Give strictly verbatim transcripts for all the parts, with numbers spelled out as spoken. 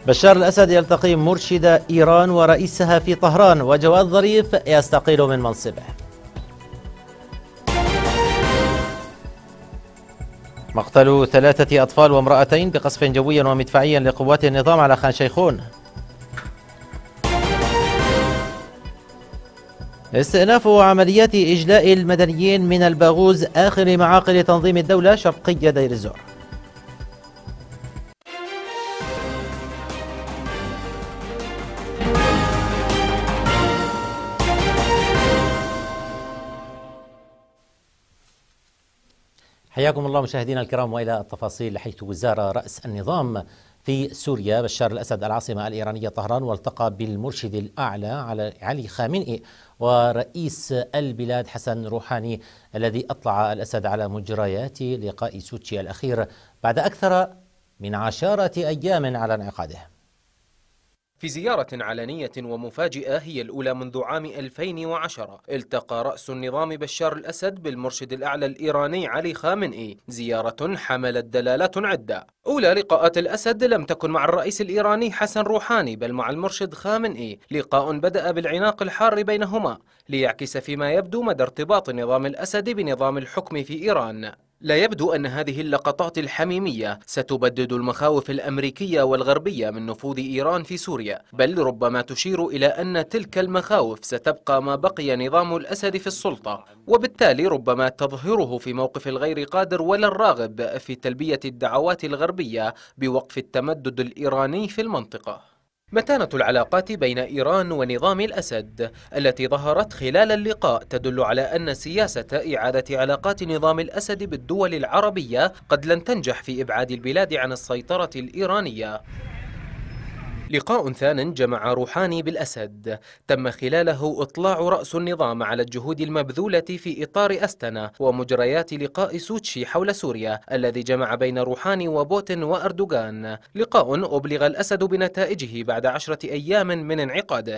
بشار الأسد يلتقي مرشد إيران ورئيسها في طهران، وجواد ظريف يستقيل من منصبه. مقتل ثلاثة أطفال وامرأتين بقصف جوي ومدفعي لقوات النظام على خان شيخون. استئناف عمليات إجلاء المدنيين من الباغوز آخر معاقل تنظيم الدولة شرقي دير الزور. حياكم الله مشاهدينا الكرام وإلى التفاصيل، حيث زار رأس النظام في سوريا بشار الأسد العاصمة الإيرانية طهران، والتقى بالمرشد الأعلى على علي خامنئي ورئيس البلاد حسن روحاني، الذي أطلع الأسد على مجريات لقاء سوتشي الأخير بعد أكثر من عشرة أيام على انعقاده. في زيارة علنية ومفاجئة هي الأولى منذ عام ألفين وعشرة، التقى رأس النظام بشار الأسد بالمرشد الأعلى الإيراني علي خامنئي، زيارة حملت دلالات عدة. أولى لقاءات الأسد لم تكن مع الرئيس الإيراني حسن روحاني بل مع المرشد خامنئي، لقاء بدأ بالعناق الحار بينهما ليعكس فيما يبدو مدى ارتباط نظام الأسد بنظام الحكم في إيران. لا يبدو أن هذه اللقطات الحميمية ستبدد المخاوف الأمريكية والغربية من نفوذ إيران في سوريا، بل ربما تشير إلى أن تلك المخاوف ستبقى ما بقي نظام الأسد في السلطة، وبالتالي ربما تظهره في موقف الغير قادر ولا الراغب في تلبية الدعوات الغربية بوقف التمدد الإيراني في المنطقة. متانة العلاقات بين إيران ونظام الأسد التي ظهرت خلال اللقاء تدل على أن سياسة إعادة علاقات نظام الأسد بالدول العربية قد لن تنجح في إبعاد البلاد عن السيطرة الإيرانية. لقاء ثان جمع روحاني بالأسد تم خلاله إطلاع رأس النظام على الجهود المبذولة في إطار أستنا ومجريات لقاء سوتشي حول سوريا الذي جمع بين روحاني وبوتين وأردوغان، لقاء أبلغ الأسد بنتائجه بعد عشرة أيام من انعقاده.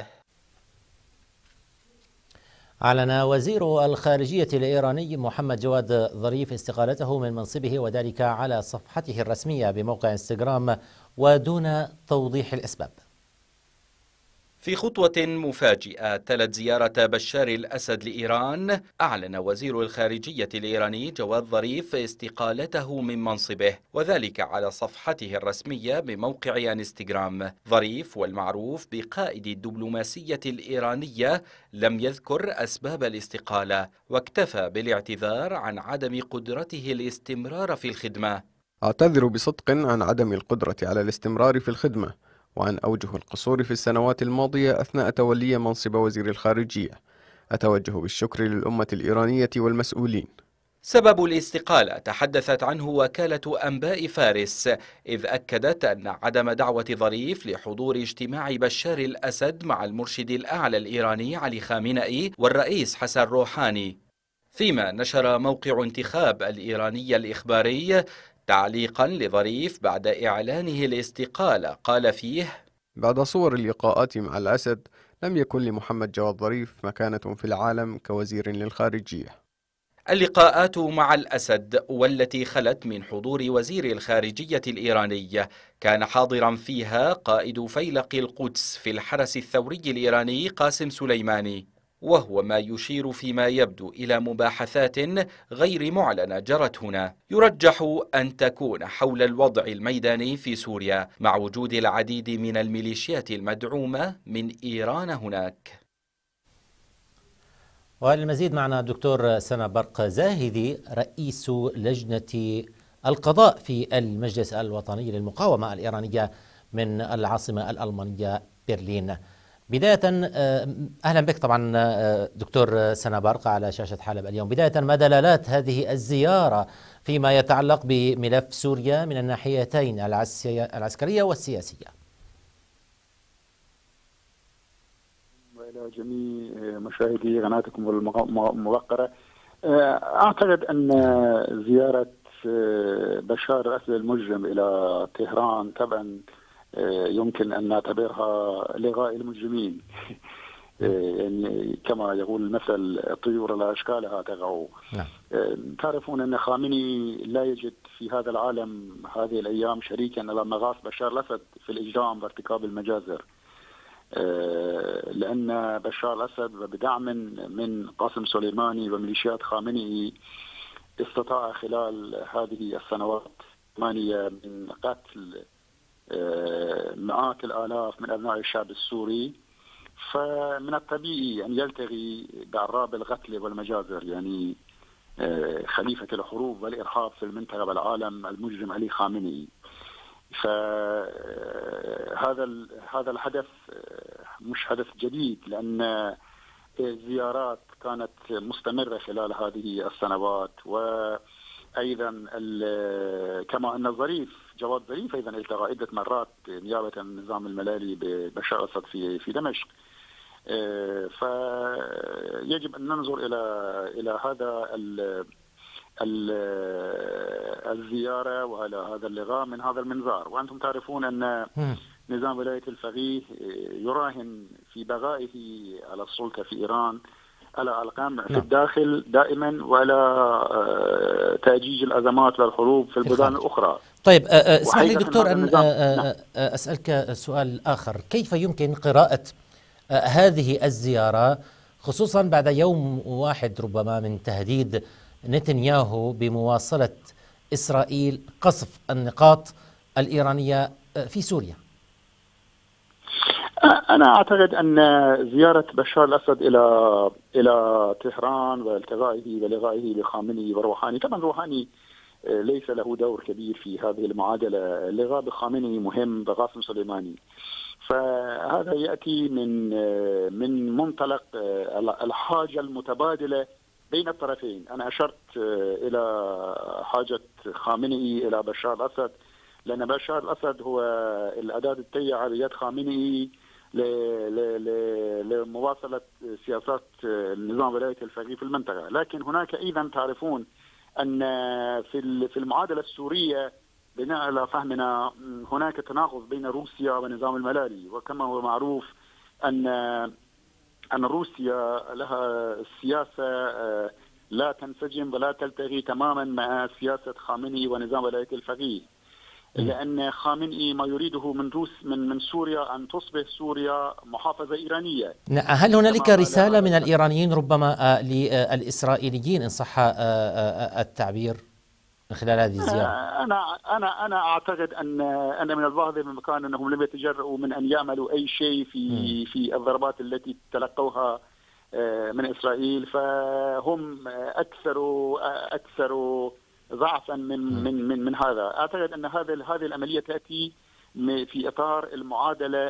أعلن وزير الخارجية الإيراني محمد جواد ظريف استقالته من منصبه، وذلك على صفحته الرسمية بموقع انستغرام ودون توضيح الأسباب. في خطوة مفاجئة تلت زيارة بشار الأسد لإيران، أعلن وزير الخارجية الإيراني جواد ظريف استقالته من منصبه، وذلك على صفحته الرسمية بموقع انستغرام. ظريف والمعروف بقائد الدبلوماسية الإيرانية لم يذكر أسباب الاستقالة، واكتفى بالاعتذار عن عدم قدرته الاستمرار في الخدمة. أعتذر بصدق عن عدم القدرة على الاستمرار في الخدمة وعن أوجه القصور في السنوات الماضية أثناء تولي منصب وزير الخارجية. أتوجه بالشكر للأمة الإيرانية والمسؤولين. سبب الاستقالة تحدثت عنه وكالة أنباء فارس، إذ أكدت أن عدم دعوة ظريف لحضور اجتماع بشار الأسد مع المرشد الأعلى الإيراني علي خامنئي والرئيس حسن روحاني. فيما نشر موقع انتخاب الإيراني الإخباري تعليقا لظريف بعد إعلانه الاستقالة، قال فيه: بعد صور اللقاءات مع الأسد لم يكن لمحمد جواد ظريف مكانة في العالم كوزير للخارجية. اللقاءات مع الأسد والتي خلت من حضور وزير الخارجية الإيراني كان حاضرا فيها قائد فيلق القدس في الحرس الثوري الإيراني قاسم سليماني، وهو ما يشير فيما يبدو إلى مباحثات غير معلنة جرت هنا، يرجح أن تكون حول الوضع الميداني في سوريا مع وجود العديد من الميليشيات المدعومة من إيران هناك. وللمزيد معنا الدكتور سنا برق زاهدي، رئيس لجنة القضاء في المجلس الوطني للمقاومة الإيرانية من العاصمة الألمانية برلين. بداية أهلا بك طبعا دكتور سنا برق على شاشة حلب اليوم. بداية ما دلالات هذه الزيارة فيما يتعلق بملف سوريا من الناحيتين العسكرية والسياسية؟ وإلى جميع مشاهدي قناتكم الموقرة، أعتقد أن زيارة بشار الأسد المجرم إلى طهران طبعا يمكن أن نعتبرها لغاء المجرمين. يعني كما يقول المثل الطيور على أشكالها تقع. نعم. تعرفون أن خامنئي لا يجد في هذا العالم هذه الأيام شريكا إلى مغاص بشار الأسد في الإجرام وارتكاب المجازر، لأن بشار الأسد بدعم من قاسم سليماني وميليشيات خامنئي استطاع خلال هذه السنوات الثمانية من قتل مئات الآلاف من أبناء الشعب السوري. فمن الطبيعي أن يلتغي بعراب القتل والمجازر، يعني خليفة الحروب والإرهاب في المنطقة والعالم المجرم علي خامنئي. فهذا هذا الحدث مش حدث جديد، لأن زيارات كانت مستمرة خلال هذه السنوات. وأيضا كما أن الظريف جواد ظريف أيضا التقى عدة مرات نيابة عن النظام الملالي ببشار الأسد في في دمشق. فيجب أن ننظر إلى إلى هذا الزيارة وعلى هذا اللقاء من هذا المنظار. وأنتم تعرفون أن نظام ولاية الفقيه يراهن في بقائه على السلطة في إيران على القمع في الداخل دائما وعلى تأجيج الأزمات والحروب في البلدان الأخرى. طيب اسمح لي دكتور أن أسألك سؤال آخر، كيف يمكن قراءة هذه الزيارة خصوصا بعد يوم واحد ربما من تهديد نتنياهو بمواصلة إسرائيل قصف النقاط الإيرانية في سوريا؟ أنا أعتقد أن زيارة بشار الأسد إلى إلى طهران والتقائه ولقائه بخامنئي وروحاني، طبعا روحاني ليس له دور كبير في هذه المعادلة، اللقاء بخامنئي مهم بقاسم سليماني. فهذا يأتي من من منطلق الحاجة المتبادلة بين الطرفين. أنا أشرت إلى حاجة خامنئي إلى بشار الأسد، لأن بشار الأسد هو الأداة التيعة بيد خامنئي لمواصلة سياسات النظام ولاية الفقيه في المنطقة. لكن هناك أيضا تعرفون أن في في المعادلة السورية بناء على فهمنا هناك تناقض بين روسيا والنظام الملالي، وكما هو معروف أن أن روسيا لها سياسة لا تنسجم ولا تلتغي تماما مع سياسة خامنئي ونظام ولاية الفقيه، لأن خامنئي ما يريده من روس من من سوريا أن تصبح سوريا محافظة إيرانية. هل هنالك رسالة من الإيرانيين ربما للإسرائيليين إن صح التعبير من خلال هذه الزيارة؟ أنا أنا أنا أعتقد أن أن من الواضح بمكان أنهم لم يتجرؤوا من أن يعملوا أي شيء في في الضربات التي تلقوها من إسرائيل، فهم أكثر أكثر ضعفا من من من من هذا. أعتقد أن هذا هذه العملية تأتي في إطار المعادلة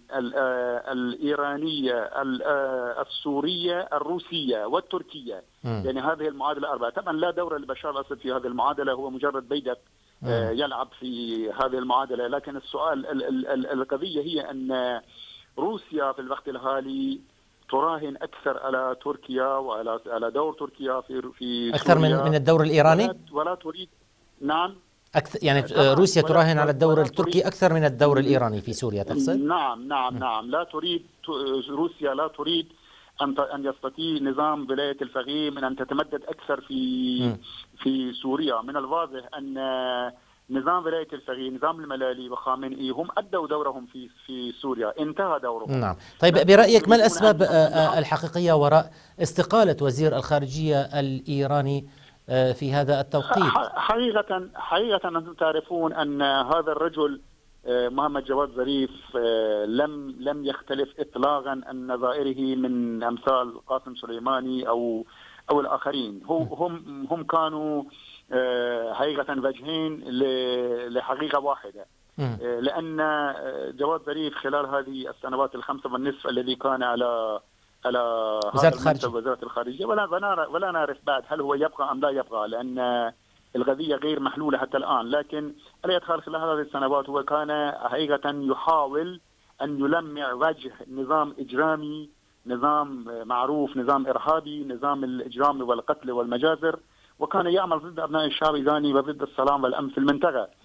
الإيرانية السورية الروسية والتركية، يعني هذه المعادلة أربعة. طبعا لا دور لبشار الأسد في هذه المعادلة، هو مجرد بيدق يلعب في هذه المعادلة. لكن السؤال القضية هي أن روسيا في الوقت الحالي تراهن أكثر على تركيا وعلى على دور تركيا في في أكثر من من الدور الإيراني، ولا, ولا تريد. نعم أكثر، يعني روسيا تراهن على الدور التركي أكثر من الدور الإيراني في سوريا تقصد؟ نعم نعم نعم لا تريد روسيا لا تريد أن أن يستطيع نظام ولاية الفقيه من أن تتمدد أكثر في م. في سوريا. من الواضح أن نظام ولاية الفقيه نظام الملالي وخامنئي هم أدوا دورهم في في سوريا، انتهى دورهم. نعم. طيب برأيك ما الأسباب الحقيقية وراء استقالة وزير الخارجية الإيراني في هذا التوقيت؟ حقيقة حقيقة أنتم تعرفون أن هذا الرجل محمد جواد ظريف لم لم يختلف إطلاقا عن نظائره من أمثال قاسم سليماني أو أو الآخرين. هم هم كانوا حقيقة وجهين لحقيقة واحدة، لأن جواد ظريف خلال هذه السنوات الخمسة والنصف الذي كان على على وزارة الخارجية وزارة الخارجية ولا ولا نعرف بعد هل هو يبقى أم لا يبقى، لأن القضية غير محلولة حتى الآن. لكن على يدخل خلال هذه السنوات هو كان حقيقة يحاول أن يلمع وجه نظام إجرامي، نظام معروف، نظام إرهابي، نظام الإجرام والقتل والمجازر، وكان يعمل ضد أبناء الشعب الإيراني وضد السلام والأمن في المنطقة.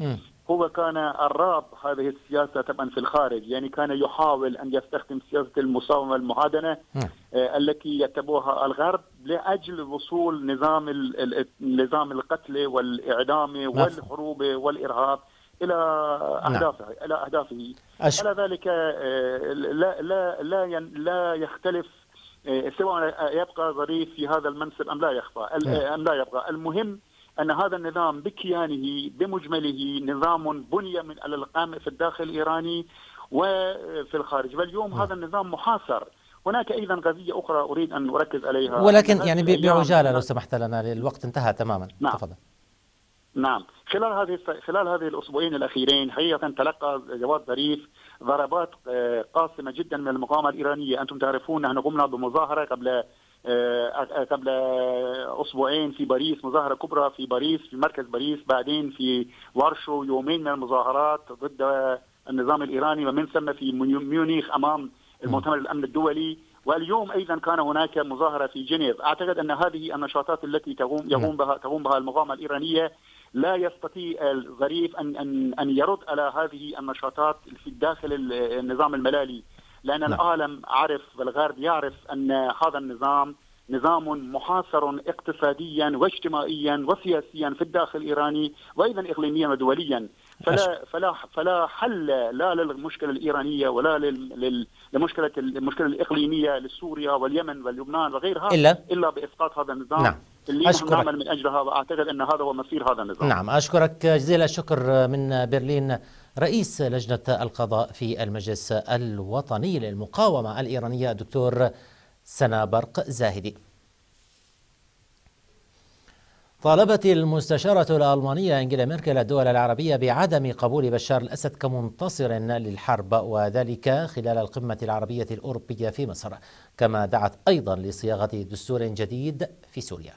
هو كان أراب هذه السياسة طبعا في الخارج، يعني كان يحاول أن يستخدم سياسة المساومة والمهادنة آه التي يتبعها الغرب لأجل وصول نظام نظام القتل والإعدام والحروب والإرهاب إلى أهدافه نعم. إلى أهدافه. على ذلك لا لا لا لا يختلف سواء يبقى ظريف في هذا المنصب أم لا يخفى أم لا يبقى. المهم أن هذا النظام بكيانه بمجمله نظام بني من على القائم في الداخل الإيراني وفي الخارج، واليوم هذا النظام محاصر. هناك أيضا قضية أخرى أريد أن أركز عليها، ولكن يعني بعجالة لو سمحت لنا، الوقت انتهى تماما. نعم. تفضل. نعم، خلال هذه خلال هذه الأسبوعين الأخيرين حقيقة تلقى جواد ظريف ضربات قاسمة جدا من المقاومة الإيرانية. أنتم تعرفون نحن قمنا بمظاهرة قبل قبل أسبوعين في باريس، مظاهرة كبرى في باريس في مركز باريس، بعدين في وارشو يومين من المظاهرات ضد النظام الإيراني، ومن ثم في ميونخ أمام المؤتمر الأمن الدولي، واليوم أيضا كان هناك مظاهرة في جنيف. أعتقد أن هذه النشاطات التي تقوم يقوم بها تقوم بها المقاومة الإيرانية لا يستطيع الظريف أن أن أن يرد على هذه النشاطات في داخل النظام الملالي، لأن م. العالم عرف والغرب يعرف أن هذا النظام نظام محاصر اقتصاديا واجتماعيا وسياسيا في الداخل الإيراني وأيضا إقليميا ودوليا. فلا فلا فلا حل لا للمشكلة الإيرانية ولا للمشكلة المشكلة الإقليمية لسوريا واليمن واللبنان وغيرها إلا, إلا بإسقاط هذا النظام. نعم. اللي نحن نعمل من أجلها، وأعتقد أن هذا هو مصير هذا النظام. نعم، أشكرك جزيل الشكر من برلين رئيس لجنة القضاء في المجلس الوطني للمقاومة الإيرانية الدكتور سنا برق زاهدي. طالبت المستشارة الألمانية أنجيلا ميركل الدول العربية بعدم قبول بشار الأسد كمنتصر للحرب، وذلك خلال القمة العربية الأوروبية في مصر، كما دعت أيضا لصياغة دستور جديد في سوريا.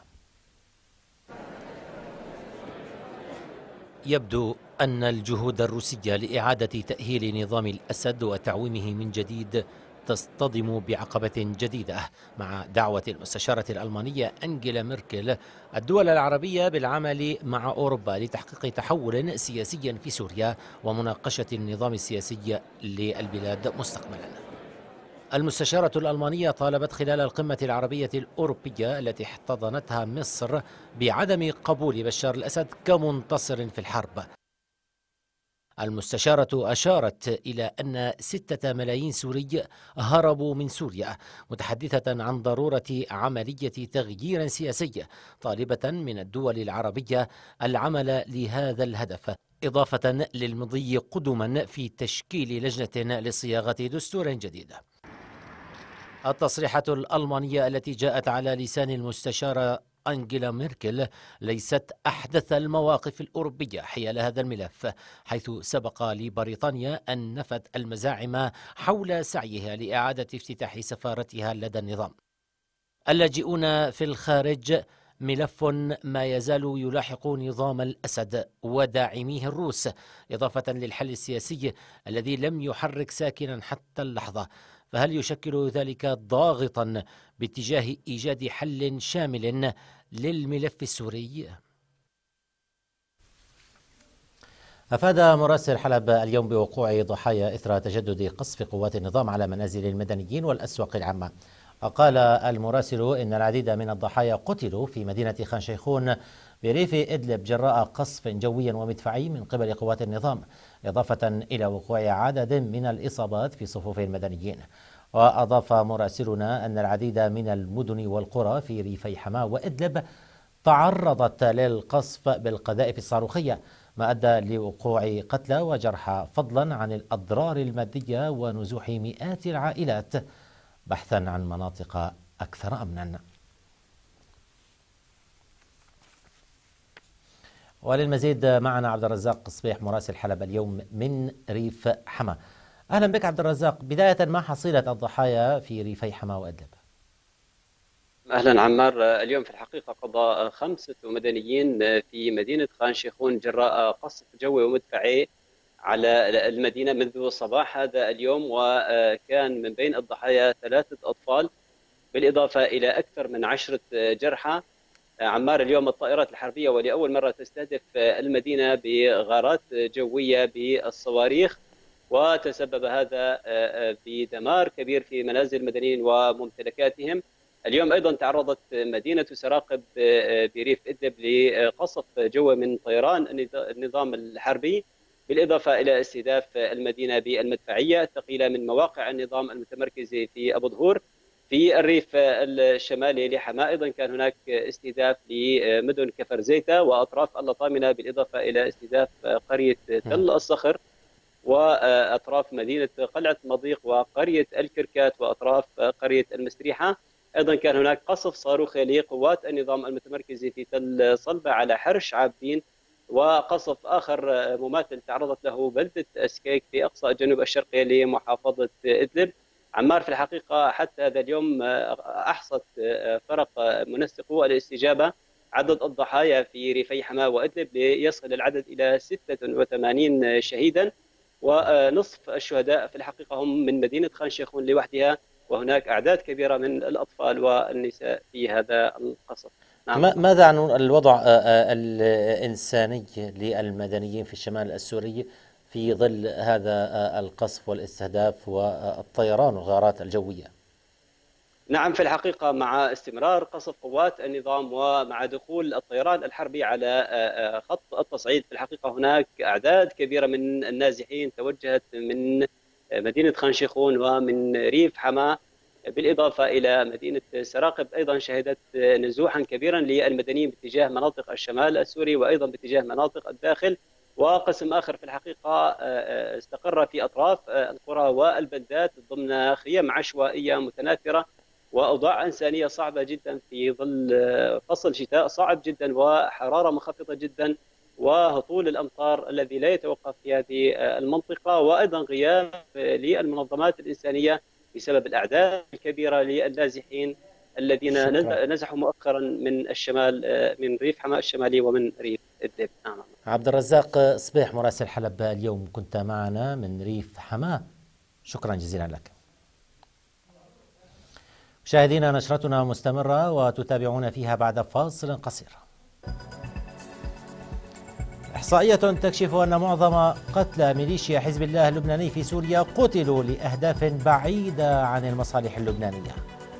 يبدو أن الجهود الروسية لإعادة تأهيل نظام الأسد وتعويمه من جديد تصطدم بعقبة جديدة مع دعوة المستشارة الألمانية أنجيلا ميركل الدول العربية بالعمل مع أوروبا لتحقيق تحول سياسي في سوريا ومناقشة النظام السياسي للبلاد مستقبلا. المستشارة الألمانية طالبت خلال القمة العربية الأوروبية التي احتضنتها مصر بعدم قبول بشار الأسد كمنتصر في الحرب. المستشارة أشارت إلى أن ستة ملايين سوري هربوا من سوريا، متحدثة عن ضرورة عملية تغيير سياسي، طالبة من الدول العربية العمل لهذا الهدف، إضافة للمضي قدما في تشكيل لجنة لصياغة دستور جديد. التصريحات الألمانية التي جاءت على لسان المستشارة أنجيلا ميركل ليست أحدث المواقف الأوروبية حيال هذا الملف، حيث سبق لبريطانيا أن نفت المزاعم حول سعيها لإعادة افتتاح سفارتها لدى النظام. اللاجئون في الخارج ملف ما يزال يلاحق نظام الأسد وداعميه الروس، إضافة للحل السياسي الذي لم يحرك ساكنا حتى اللحظة. فهل يشكل ذلك ضاغطا باتجاه إيجاد حل شامل للملف السوري؟ أفاد مراسل حلب اليوم بوقوع ضحايا إثر تجدد قصف قوات النظام على منازل المدنيين والأسواق العامة. قال المراسل إن العديد من الضحايا قتلوا في مدينة خان شيخون بريف إدلب جراء قصف جوي ومدفعي من قبل قوات النظام، إضافة إلى وقوع عدد من الإصابات في صفوف المدنيين. وأضاف مراسلنا أن العديد من المدن والقرى في ريفي حماة وإدلب تعرضت للقصف بالقذائف الصاروخية، ما أدى لوقوع قتلى وجرحى، فضلا عن الأضرار المادية ونزوح مئات العائلات بحثا عن مناطق أكثر أمنا. وللمزيد معنا عبد الرزاق قصبيح مراسل حلب اليوم من ريف حماة. أهلا بك عبد الرزاق. بداية، ما حصيلة الضحايا في ريفي حماة وإدلب؟ أهلا عمار. اليوم في الحقيقة قضى خمسة مدنيين في مدينة خان شيخون جراء قصف جوي ومدفعي على المدينة منذ صباح هذا اليوم، وكان من بين الضحايا ثلاثة أطفال بالإضافة إلى أكثر من عشرة جرحى. عمار اليوم الطائرات الحربية ولأول مرة تستهدف المدينة بغارات جوية بالصواريخ، وتسبب هذا بدمار كبير في منازل المدنيين وممتلكاتهم. اليوم أيضا تعرضت مدينة سراقب بريف إدلب لقصف جوي من طيران النظام الحربي، بالإضافة إلى استهداف المدينة بالمدفعية الثقيلة من مواقع النظام المتمركزة في أبو ظهور. في الريف الشمالي لحماة أيضا كان هناك استهداف لمدن كفر زيتة وأطراف اللطامنة، بالإضافة إلى استهداف قرية تل الصخر وأطراف مدينة قلعة مضيق وقرية الكركات وأطراف قرية المستريحة. أيضا كان هناك قصف صاروخي لقوات النظام المتمركزة في تل صلبة على حرش عابدين، وقصف آخر مماثل تعرضت له بلدة أسكيك في أقصى الجنوب الشرقي لمحافظة إدلب. عمار في الحقيقة حتى هذا اليوم أحصت فرق منسقو الاستجابة عدد الضحايا في ريفي حماة وإدلب ليصل العدد إلى ستة وثمانين شهيدا، ونصف الشهداء في الحقيقة هم من مدينة خان شيخون لوحدها، وهناك أعداد كبيرة من الأطفال والنساء في هذا القصف. نعم. ماذا عن الوضع الإنساني للمدنيين في الشمال السوري في ظل هذا القصف والاستهداف والطيران والغارات الجوية؟ نعم، في الحقيقة مع استمرار قصف قوات النظام ومع دخول الطيران الحربي على خط التصعيد، في الحقيقة هناك أعداد كبيرة من النازحين توجهت من مدينة خان شيخون ومن ريف حماة، بالإضافة إلى مدينة سراقب أيضا شهدت نزوحا كبيرا للمدنيين باتجاه مناطق الشمال السوري وأيضا باتجاه مناطق الداخل. وقسم آخر في الحقيقة استقر في أطراف القرى والبلدات ضمن خيام عشوائية متناثرة، وأوضاع إنسانية صعبة جدا في ظل فصل شتاء صعب جدا وحرارة منخفضة جدا وهطول الأمطار الذي لا يتوقف في هذه المنطقة، وأيضا غياب للمنظمات الإنسانية بسبب الأعداد الكبيرة للنازحين الذين شكرا. نزحوا مؤخرا من الشمال من ريف حماة الشمالي ومن ريف إدلب. نعم. عبد الرزاق صبيح مراسل حلب اليوم كنت معنا من ريف حماة، شكرا جزيلا لك. مشاهدينا نشرتنا مستمرة وتتابعون فيها بعد فاصل قصير. إحصائية تكشف أن معظم قتلى ميليشيا حزب الله اللبناني في سوريا قتلوا لأهداف بعيدة عن المصالح اللبنانية.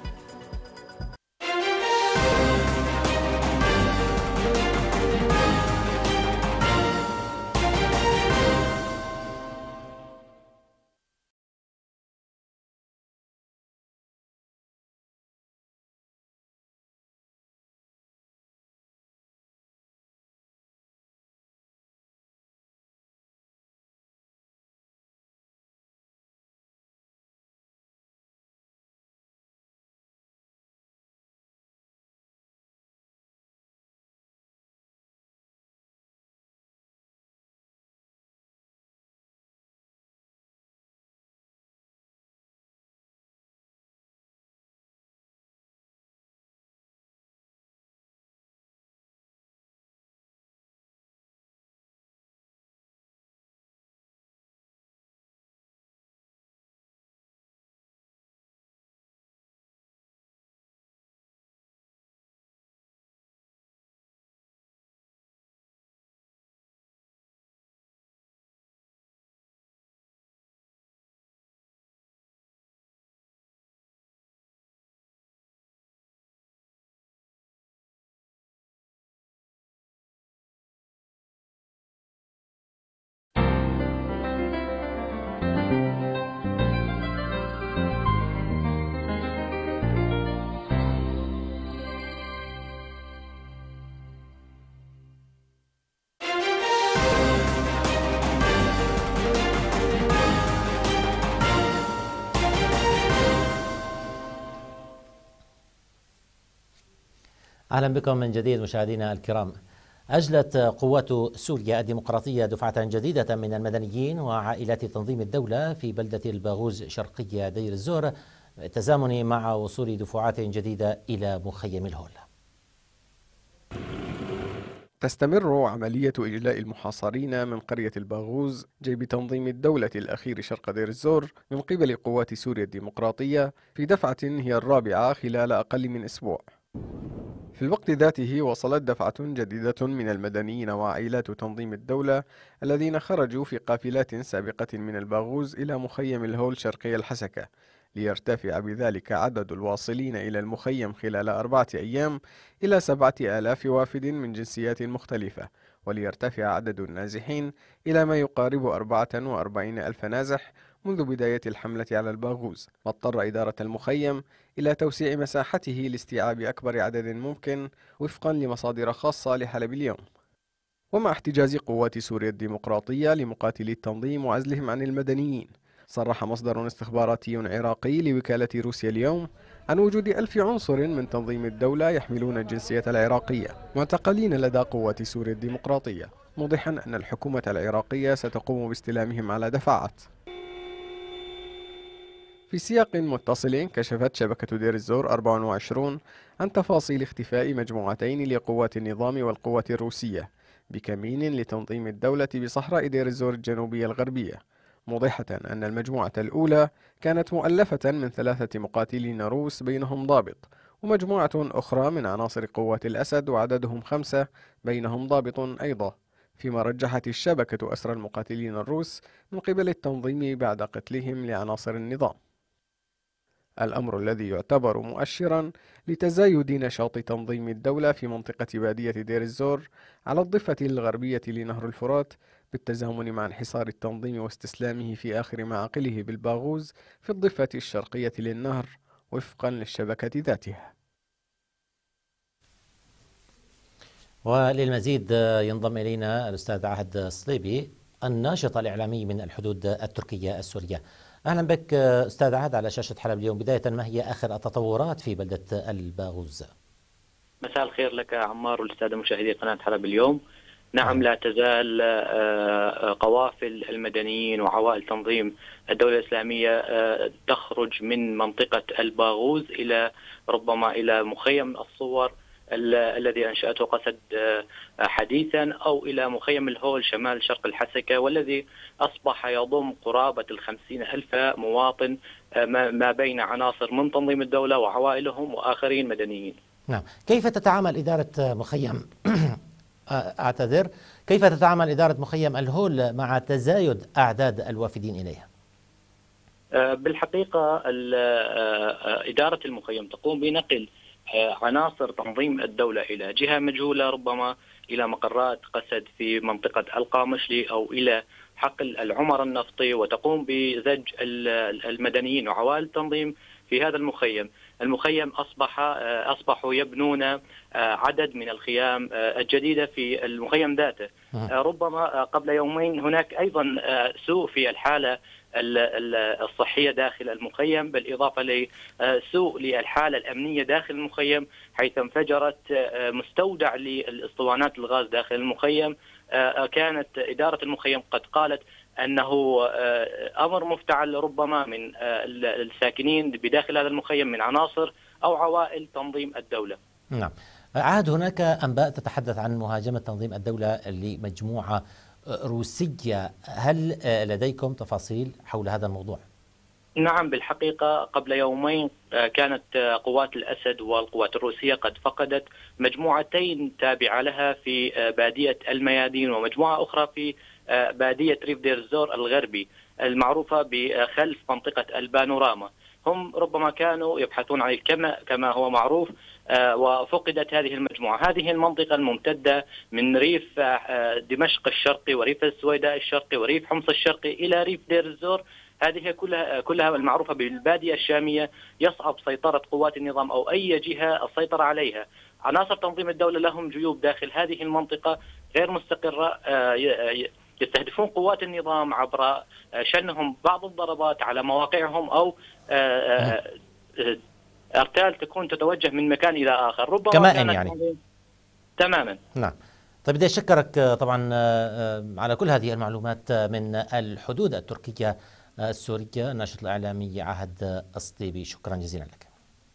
أهلا بكم من جديد مشاهدينا الكرام. أجلت قوات سوريا الديمقراطية دفعة جديدة من المدنيين وعائلات تنظيم الدولة في بلدة الباغوز شرقية دير الزور بالتزامن مع وصول دفعات جديدة إلى مخيم الهول. تستمر عملية إجلاء المحاصرين من قرية الباغوز جيب تنظيم الدولة الأخير شرق دير الزور من قبل قوات سوريا الديمقراطية في دفعة هي الرابعة خلال أقل من أسبوع. في الوقت ذاته وصلت دفعة جديدة من المدنيين وعائلات تنظيم الدولة الذين خرجوا في قافلات سابقة من الباغوز إلى مخيم الهول شرقي الحسكة، ليرتفع بذلك عدد الواصلين إلى المخيم خلال أربعة أيام إلى سبعة آلاف وافد من جنسيات مختلفة، وليرتفع عدد النازحين إلى ما يقارب أربعة وأربعين ألف نازح منذ بداية الحملة على الباغوز. واضطر إدارة المخيم إلى توسيع مساحته لاستيعاب أكبر عدد ممكن وفقا لمصادر خاصة لحلب اليوم. ومع احتجاز قوات سوريا الديمقراطية لمقاتلي التنظيم وعزلهم عن المدنيين، صرح مصدر استخباراتي عراقي لوكالة روسيا اليوم عن وجود ألف عنصر من تنظيم الدولة يحملون الجنسية العراقية معتقلين لدى قوات سوريا الديمقراطية، موضحا أن الحكومة العراقية ستقوم باستلامهم على دفعات. في سياق متصل، كشفت شبكة دير الزور أربعة وعشرين عن تفاصيل اختفاء مجموعتين لقوات النظام والقوات الروسية بكمين لتنظيم الدولة بصحراء دير الزور الجنوبية الغربية، موضحة أن المجموعة الأولى كانت مؤلفة من ثلاثة مقاتلين روس بينهم ضابط، ومجموعة أخرى من عناصر قوات الأسد وعددهم خمسة بينهم ضابط أيضا، فيما رجحت الشبكة أسرى المقاتلين الروس من قبل التنظيم بعد قتلهم لعناصر النظام، الأمر الذي يعتبر مؤشرا لتزايد نشاط تنظيم الدولة في منطقة بادية دير الزور على الضفة الغربية لنهر الفرات، بالتزامن مع انحصار التنظيم واستسلامه في آخر معاقله بالباغوز في الضفة الشرقية للنهر وفقا للشبكة ذاتها. وللمزيد ينضم إلينا الأستاذ عهد الصليبي الناشط الإعلامي من الحدود التركية السورية. أهلا بك أستاذ عهد على شاشة حلب اليوم. بداية، ما هي آخر التطورات في بلدة الباغوز؟ مساء الخير لك عمار والسادة مشاهدي قناة حلب اليوم. نعم، لا تزال قوافل المدنيين وعوائل تنظيم الدولة الإسلامية تخرج من منطقة الباغوز إلى ربما إلى مخيم الصور الذي أنشأته قسد حديثا، أو إلى مخيم الهول شمال شرق الحسكة، والذي أصبح يضم قرابة الخمسين ألف مواطن ما بين عناصر من تنظيم الدولة وعوائلهم وآخرين مدنيين. نعم، كيف تتعامل إدارة مخيم أعتذر كيف تتعامل إدارة مخيم الهول مع تزايد أعداد الوافدين إليها؟ بالحقيقة إدارة المخيم تقوم بنقل عناصر تنظيم الدولة إلى جهة مجهولة، ربما إلى مقرات قسد في منطقة القامشلي أو إلى حقل العمر النفطي، وتقوم بزج المدنيين وعوائل التنظيم في هذا المخيم. المخيم أصبح أصبحوا يبنون عدد من الخيام الجديدة في المخيم ذاته. ربما قبل يومين هناك أيضا سوء في الحالة الصحية داخل المخيم، بالإضافة لسوء للحالة الأمنية داخل المخيم، حيث انفجرت مستودع للأسطوانات الغاز داخل المخيم. كانت إدارة المخيم قد قالت أنه أمر مفتعل ربما من الساكنين بداخل هذا المخيم من عناصر أو عوائل تنظيم الدولة. نعم، عاد هناك أنباء تتحدث عن مهاجمة تنظيم الدولة لمجموعة روسية، هل لديكم تفاصيل حول هذا الموضوع؟ نعم، بالحقيقة قبل يومين كانت قوات الأسد والقوات الروسية قد فقدت مجموعتين تابعة لها في بادية الميادين، ومجموعة أخرى في بادية ريف دير الزور الغربي المعروفة بخلف منطقة البانوراما. هم ربما كانوا يبحثون عن كما كما هو معروف، وفقدت هذه المجموعة. هذه المنطقة الممتدة من ريف دمشق الشرقي وريف السويداء الشرقي وريف حمص الشرقي إلى ريف دير الزور، هذه كلها كلها المعروفة بالبادية الشامية، يصعب سيطرة قوات النظام أو أي جهة السيطرة عليها. عناصر تنظيم الدولة لهم جيوب داخل هذه المنطقة غير مستقرة، يستهدفون قوات النظام عبر شنهم بعض الضربات على مواقعهم أو أرتال تكون تتوجه من مكان إلى آخر، ربما كمائن يعني. تماما. نعم. طيب، بدي أشكرك طبعا على كل هذه المعلومات من الحدود التركية السورية، الناشط الإعلامي عهد الصليبي، شكرا جزيلا لك.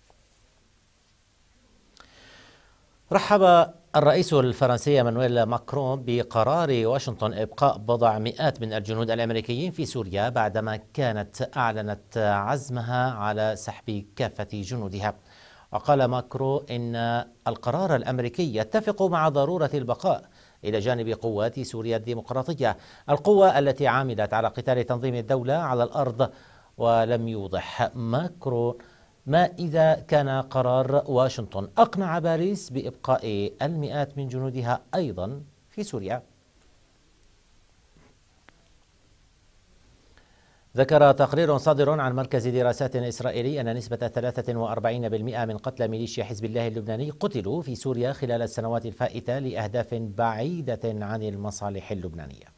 رحب الرئيس الفرنسي مانويل ماكرون بقرار واشنطن إبقاء بضع مئات من الجنود الأمريكيين في سوريا بعدما كانت أعلنت عزمها على سحب كافة جنودها. وقال ماكرو إن القرار الأمريكي يتفق مع ضرورة البقاء إلى جانب قوات سوريا الديمقراطية، القوة التي عملت على قتال تنظيم الدولة على الأرض. ولم يوضح ماكرو ما إذا كان قرار واشنطن أقنع باريس بإبقاء المئات من جنودها أيضا في سوريا. ذكر تقرير صادر عن مركز دراسات إسرائيلي أن نسبة ثلاثة وأربعين بالمئة من قتلى ميليشيا حزب الله اللبناني قتلوا في سوريا خلال السنوات الفائتة لأهداف بعيدة عن المصالح اللبنانية.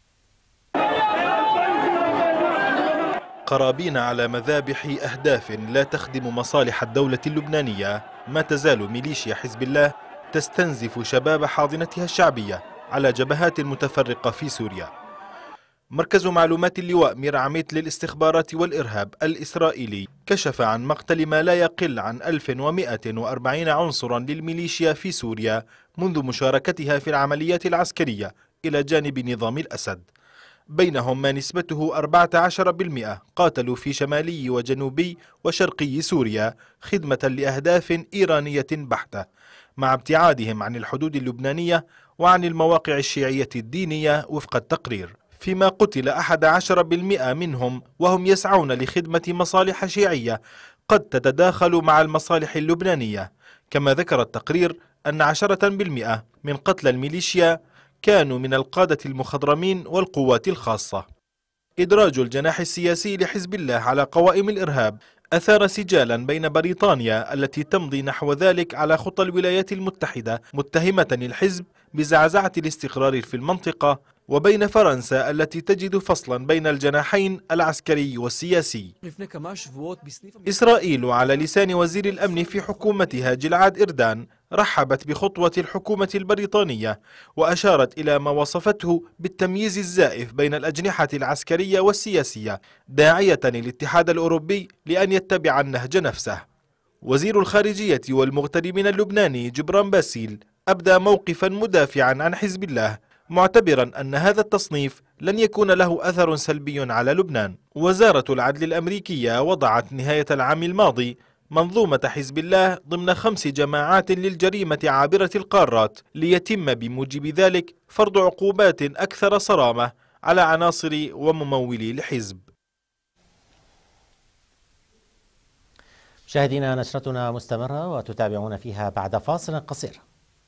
قرابين على مذابح أهداف لا تخدم مصالح الدولة اللبنانية، ما تزال ميليشيا حزب الله تستنزف شباب حاضنتها الشعبية على جبهات متفرقة في سوريا. مركز معلومات اللواء مير عميت للاستخبارات والإرهاب الإسرائيلي كشف عن مقتل ما لا يقل عن ألف ومئة وأربعين عنصرا للميليشيا في سوريا منذ مشاركتها في العمليات العسكرية إلى جانب نظام الأسد، بينهم ما نسبته أربعة عشر بالمئة قاتلوا في شمالي وجنوبي وشرقي سوريا خدمة لأهداف إيرانية بحتة، مع ابتعادهم عن الحدود اللبنانية وعن المواقع الشيعية الدينية وفق التقرير، فيما قتل أحد عشر بالمئة منهم وهم يسعون لخدمة مصالح شيعية قد تتداخل مع المصالح اللبنانية. كما ذكر التقرير أن عشرة بالمئة من قتلى الميليشيا كانوا من القادة المخضرمين والقوات الخاصة. إدراج الجناح السياسي لحزب الله على قوائم الإرهاب أثار سجالا بين بريطانيا التي تمضي نحو ذلك على خطى الولايات المتحدة متهمة الحزب بزعزعة الاستقرار في المنطقة، وبين فرنسا التي تجد فصلا بين الجناحين العسكري والسياسي. إسرائيل على لسان وزير الأمن في حكومتها جلعاد إردان رحبت بخطوة الحكومة البريطانية وأشارت إلى ما وصفته بالتمييز الزائف بين الأجنحة العسكرية والسياسية، داعية الاتحاد الأوروبي لأن يتبع النهج نفسه. وزير الخارجية والمغتربين اللبناني جبران باسيل أبدى موقفا مدافعا عن حزب الله، معتبرا أن هذا التصنيف لن يكون له أثر سلبي على لبنان. وزارة العدل الأمريكية وضعت نهاية العام الماضي منظومة حزب الله ضمن خمس جماعات للجريمة عابرة القارات، ليتم بموجب ذلك فرض عقوبات أكثر صرامة على عناصر وممولي الحزب. مشاهدينا، نشرتنا مستمرة وتتابعون فيها بعد فاصل قصير.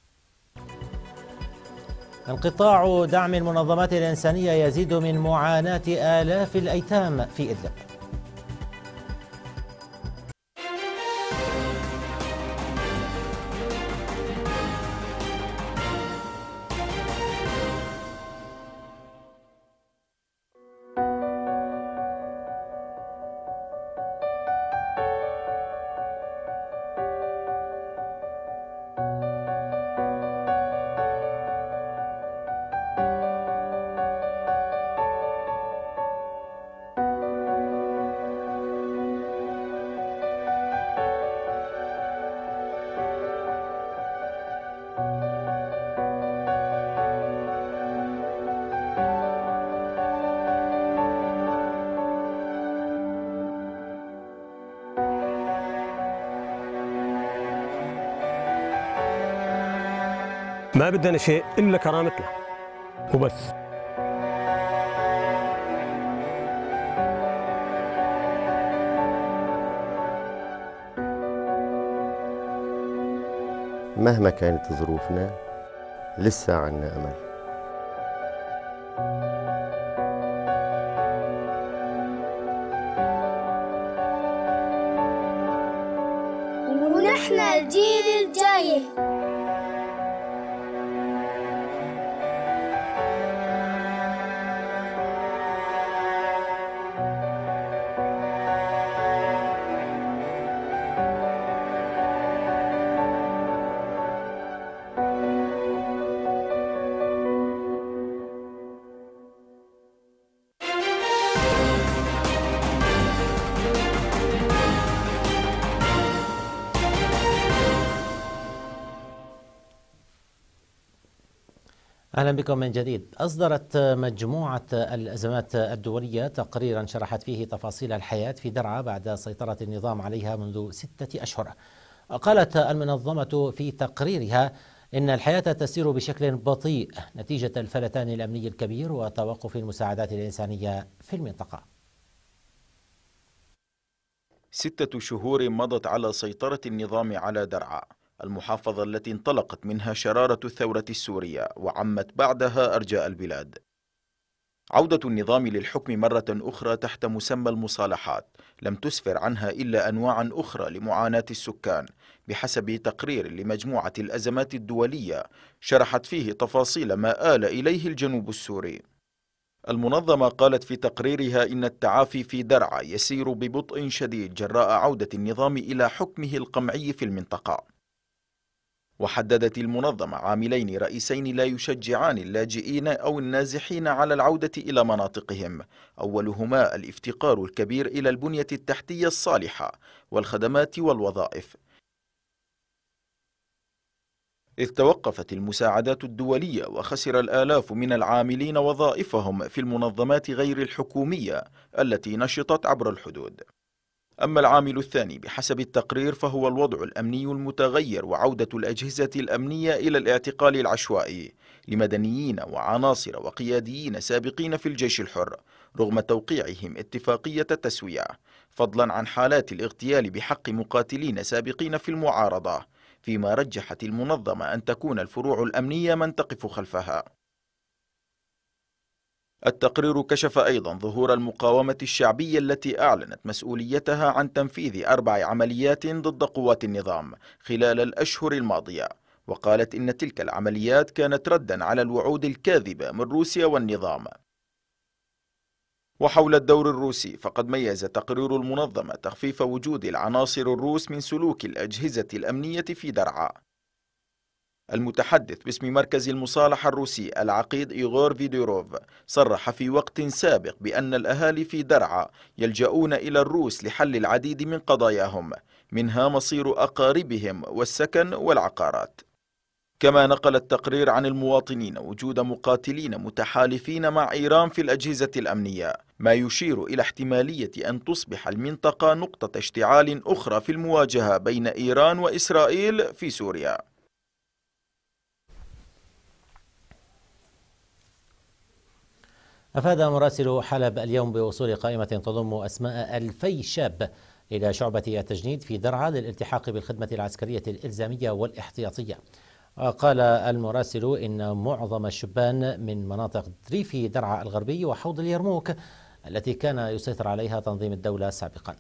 انقطاع دعم المنظمات الإنسانية يزيد من معاناة آلاف الأيتام في إدلب. ما بدنا شيء إلا كرامتنا وبس. مهما كانت ظروفنا لسه عنا أمل. ونحن الجيل الجاي. أهلا بكم من جديد. أصدرت مجموعة الأزمات الدولية تقريرا شرحت فيه تفاصيل الحياة في درعا بعد سيطرة النظام عليها منذ ستة أشهر. قالت المنظمة في تقريرها إن الحياة تسير بشكل بطيء نتيجة الفلتان الأمني الكبير وتوقف المساعدات الإنسانية في المنطقة. ستة شهور مضت على سيطرة النظام على درعا، المحافظة التي انطلقت منها شرارة الثورة السورية وعمت بعدها أرجاء البلاد. عودة النظام للحكم مرة أخرى تحت مسمى المصالحات لم تسفر عنها إلا أنواعا أخرى لمعاناة السكان، بحسب تقرير لمجموعة الأزمات الدولية شرحت فيه تفاصيل ما آل إليه الجنوب السوري. المنظمة قالت في تقريرها إن التعافي في درعا يسير ببطء شديد جراء عودة النظام إلى حكمه القمعي في المنطقة. وحددت المنظمة عاملين رئيسين لا يشجعان اللاجئين أو النازحين على العودة إلى مناطقهم، أولهما الافتقار الكبير إلى البنية التحتية الصالحة والخدمات والوظائف، إذ توقفت المساعدات الدولية وخسر الآلاف من العاملين وظائفهم في المنظمات غير الحكومية التي نشطت عبر الحدود. أما العامل الثاني بحسب التقرير فهو الوضع الأمني المتغير وعودة الأجهزة الأمنية إلى الاعتقال العشوائي لمدنيين وعناصر وقياديين سابقين في الجيش الحر رغم توقيعهم اتفاقية تسوية، فضلا عن حالات الاغتيال بحق مقاتلين سابقين في المعارضة، فيما رجحت المنظمة أن تكون الفروع الأمنية من تقف خلفها. التقرير كشف أيضا ظهور المقاومة الشعبية التي أعلنت مسؤوليتها عن تنفيذ أربع عمليات ضد قوات النظام خلال الأشهر الماضية، وقالت إن تلك العمليات كانت ردا على الوعود الكاذبة من روسيا والنظام. وحول الدور الروسي فقد ميز تقرير المنظمة تخفيف وجود العناصر الروس من سلوك الأجهزة الأمنية في درعا. المتحدث باسم مركز المصالحة الروسي العقيد إيغور فيديروف صرح في وقت سابق بأن الأهالي في درعا يلجؤون إلى الروس لحل العديد من قضاياهم، منها مصير أقاربهم والسكن والعقارات. كما نقل التقرير عن المواطنين وجود مقاتلين متحالفين مع إيران في الأجهزة الأمنية، ما يشير إلى احتمالية أن تصبح المنطقة نقطة اشتعال أخرى في المواجهة بين إيران وإسرائيل في سوريا. أفاد مراسل حلب اليوم بوصول قائمة تضم أسماء ألفي شاب إلى شعبة التجنيد في درعا للالتحاق بالخدمة العسكرية الإلزامية والاحتياطية. قال المراسل إن معظم الشبان من مناطق ريف درعا الغربي وحوض اليرموك التي كان يسيطر عليها تنظيم الدولة سابقا.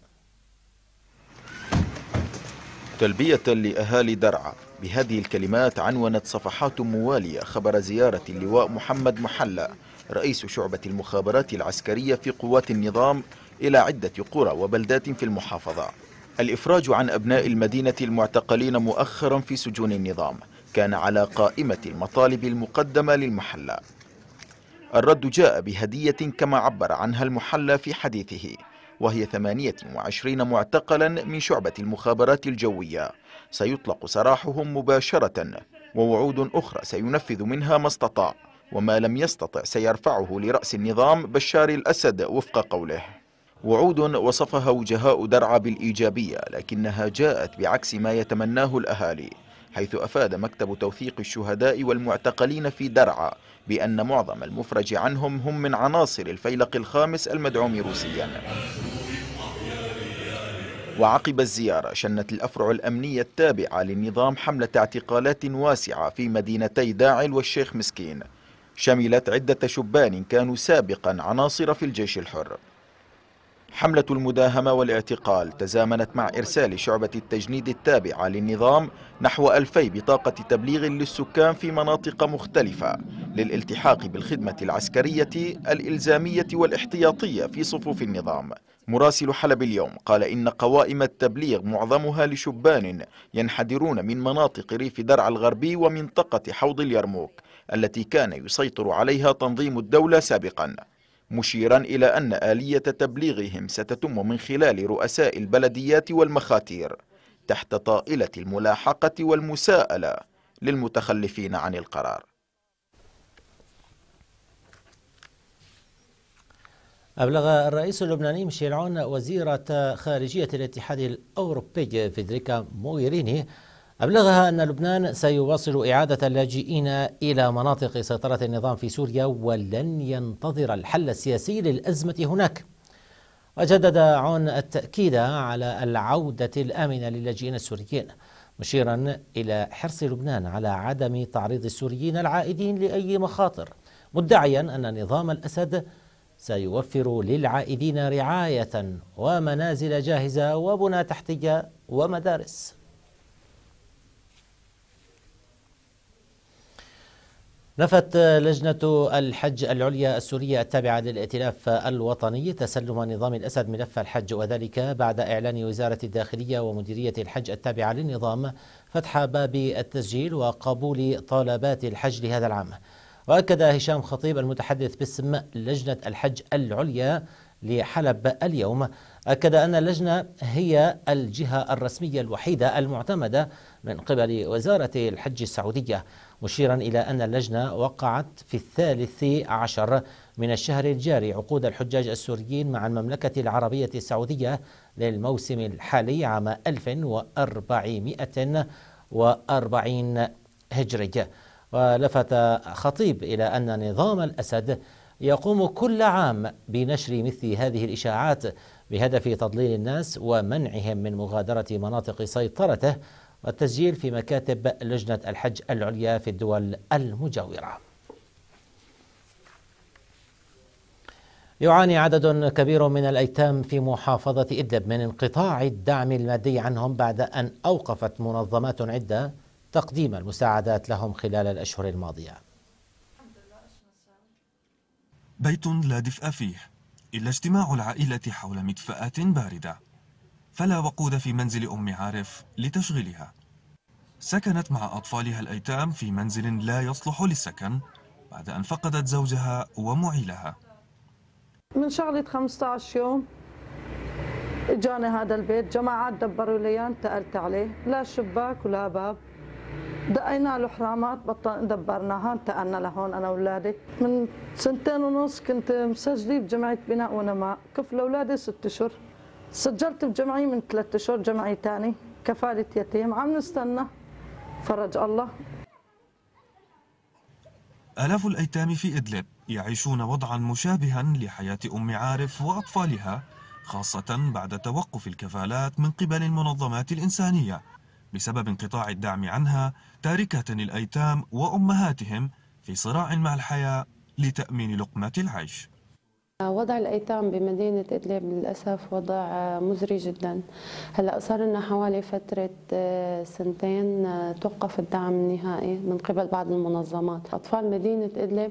تلبية لأهالي درعا بهذه الكلمات عنونت صفحات موالية خبر زيارة اللواء محمد محلى رئيس شعبة المخابرات العسكرية في قوات النظام إلى عدة قرى وبلدات في المحافظة. الإفراج عن أبناء المدينة المعتقلين مؤخرا في سجون النظام كان على قائمة المطالب المقدمة للمحلى. الرد جاء بهدية كما عبر عنها المحلى في حديثه، وهي ثمانية وعشرين معتقلا من شعبة المخابرات الجوية سيطلق سراحهم مباشرة، ووعود أخرى سينفذ منها ما استطاع، وما لم يستطع سيرفعه لرأس النظام بشار الأسد وفق قوله. وعود وصفها وجهاء درعا بالإيجابية، لكنها جاءت بعكس ما يتمناه الأهالي، حيث أفاد مكتب توثيق الشهداء والمعتقلين في درعا بأن معظم المفرج عنهم هم من عناصر الفيلق الخامس المدعوم روسيا. وعقب الزيارة شنت الأفرع الأمنية التابعة للنظام حملة اعتقالات واسعة في مدينتي داعل والشيخ مسكين، شملت عدة شبان كانوا سابقا عناصر في الجيش الحر. حملة المداهمة والاعتقال تزامنت مع إرسال شعبة التجنيد التابعة للنظام نحو ألفي بطاقة تبليغ للسكان في مناطق مختلفة للالتحاق بالخدمة العسكرية الإلزامية والاحتياطية في صفوف النظام. مراسل حلب اليوم قال إن قوائم التبليغ معظمها لشبان ينحدرون من مناطق ريف درعا الغربي ومنطقة حوض اليرموك التي كان يسيطر عليها تنظيم الدولة سابقا، مشيرا إلى أن آلية تبليغهم ستتم من خلال رؤساء البلديات والمخاتير تحت طائلة الملاحقة والمساءلة للمتخلفين عن القرار. أبلغ الرئيس اللبناني ميشيل عون وزيرة خارجية الاتحاد الأوروبي فيدريكا موغيريني أبلغها أن لبنان سيواصل إعادة اللاجئين إلى مناطق سيطرة النظام في سوريا ولن ينتظر الحل السياسي للأزمة هناك. وجدد عون التأكيد على العودة الآمنة للاجئين السوريين، مشيرا إلى حرص لبنان على عدم تعريض السوريين العائدين لأي مخاطر، مدعيا أن نظام الأسد سيوفر للعائدين رعاية ومنازل جاهزة وبنى تحتية ومدارس. نفت لجنة الحج العليا السورية التابعة للائتلاف الوطني تسلم نظام الأسد ملف الحج، وذلك بعد إعلان وزارة الداخلية ومديرية الحج التابعة للنظام فتح باب التسجيل وقبول طلبات الحج لهذا العام. وأكد هشام خطيب المتحدث باسم لجنة الحج العليا لحلب اليوم، أكد أن اللجنة هي الجهة الرسمية الوحيدة المعتمدة من قبل وزارة الحج السعودية، مشيرا إلى أن اللجنة وقعت في الثالث عشر من الشهر الجاري عقود الحجاج السوريين مع المملكة العربية السعودية للموسم الحالي عام ألف وأربعمائة وأربعين هجري. ولفت خطيب إلى أن نظام الأسد يقوم كل عام بنشر مثل هذه الإشاعات بهدف تضليل الناس ومنعهم من مغادرة مناطق سيطرته والتسجيل في مكاتب لجنة الحج العليا في الدول المجاورة. يعاني عدد كبير من الأيتام في محافظة إدلب من انقطاع الدعم المادي عنهم بعد أن أوقفت منظمات عدة تقديم المساعدات لهم خلال الأشهر الماضية. بيت لا دفء فيه إلا اجتماع العائلة حول مدفأة باردة، فلا وقود في منزل أم عارف لتشغيلها. سكنت مع أطفالها الأيتام في منزل لا يصلح للسكن بعد أن فقدت زوجها ومعيلها. من شغلة خمسة عشر يوم اجاني هذا البيت، جماعات دبروا لي، انتقلت عليه، لا شباك ولا باب، دقينا له حرامات بطل دبرناها، انتقلنا لهون انا واولادي. من سنتين ونص كنت مسجلة بجمعية بناء ونماء، كفل اولادي ست اشهر. سجلت بجمعية من ثلاث اشهر جمعية ثاني كفالة يتيم، عم نستنى فرج الله. آلاف الأيتام في إدلب يعيشون وضعا مشابها لحياة أم عارف وأطفالها، خاصة بعد توقف الكفالات من قبل المنظمات الإنسانية بسبب انقطاع الدعم عنها، تاركة الأيتام وأمهاتهم في صراع مع الحياة لتأمين لقمة العيش. وضع الأيتام بمدينة إدلب للأسف وضع مزري جدا. هلأ صار لنا حوالي فترة سنتين توقف الدعم النهائي من قبل بعض المنظمات. أطفال مدينة إدلب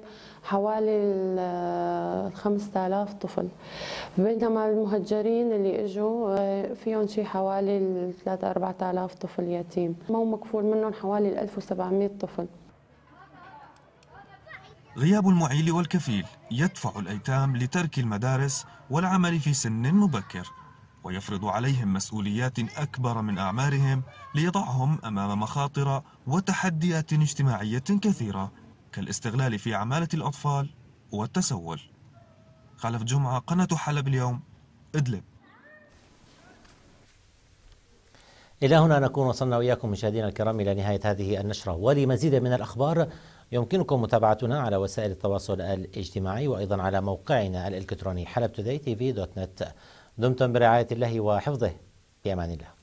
حوالي خمسة آلاف طفل، بينما المهجرين اللي اجوا فيهم شي حوالي ثلاثة أربعة آلاف طفل يتيم، مو مكفول منهم حوالي ألف وسبعمائة طفل. غياب المعيل والكفيل يدفع الأيتام لترك المدارس والعمل في سن مبكر، ويفرض عليهم مسؤوليات أكبر من أعمارهم ليضعهم أمام مخاطر وتحديات اجتماعية كثيرة كالاستغلال في عمالة الأطفال والتسول. خلف جمعة، قناة حلب اليوم، إدلب. إلى هنا نكون وصلنا وإياكم مشاهدينا الكرام إلى نهاية هذه النشرة، ولمزيد من الأخبار يمكنكم متابعتنا على وسائل التواصل الاجتماعي وأيضا على موقعنا الإلكتروني حلب توداي تي في دوت نت. دمتم برعاية الله وحفظه، في أمان الله.